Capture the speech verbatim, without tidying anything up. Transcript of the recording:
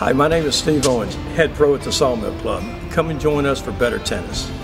Hi, my name is Steve Owens, head pro at the Sawmill Club. Come and join us for better tennis.